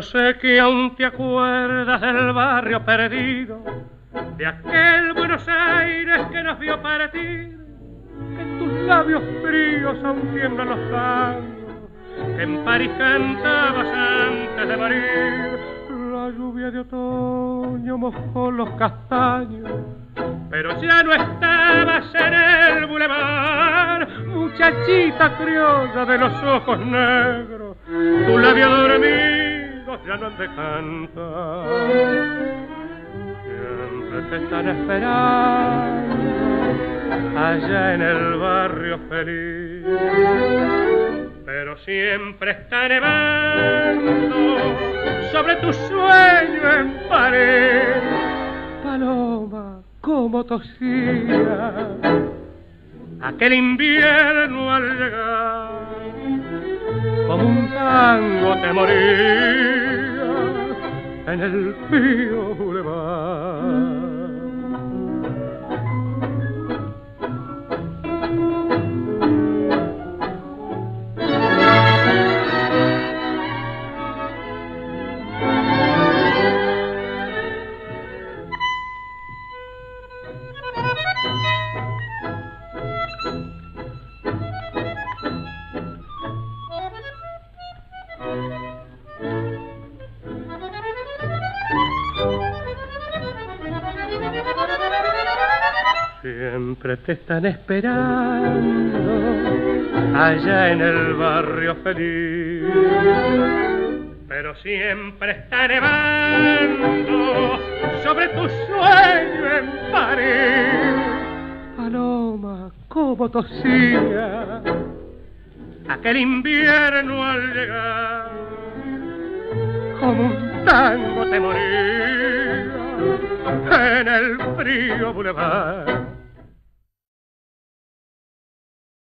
Yo sé que aún te acuerdas del barrio perdido, de aquel Buenos Aires que nos vio partir, que en tus labios fríos aún tiemblan los tangos, que en París cantabas antes de morir. La lluvia de otoño mojó los castaños, pero ya no estabas en el bulevar, muchachita criolla de los ojos negros, tus labios dormidos ya no han de cantar. Siempre te están esperando allá en el barrio feliz, pero siempre está nevando sobre tu sueño en París. Paloma, como tosía aquel invierno al llegar, como un tango te moría en el frío bulevar. Siempre te están esperando allá en el barrio feliz, pero siempre está nevando sobre tu sueño en París. Paloma, como tosía aquel invierno al llegar, como un tango te moría en el frío bulevar.